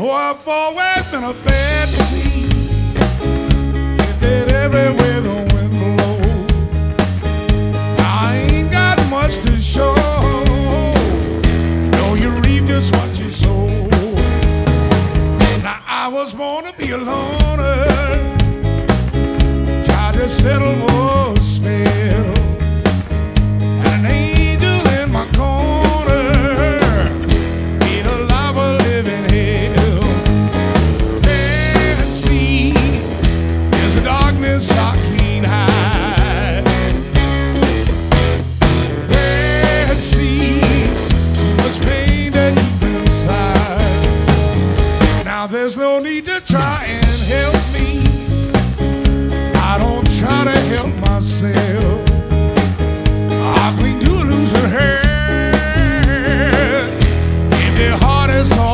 Oh, I've always been a bad seed, drifted everywhere the wind blows. I ain't got much to show. You know you reap just what you sow. Now I was born to be a loner, tried to settle for a spell, and an angel in my corner made a life a living hell. Can't see, there's a darkness I can't hide. Can't see too much pain that deep inside. Now there's no need to try and help me, I don't try to help myself. I cling to a losing head, empty heart is all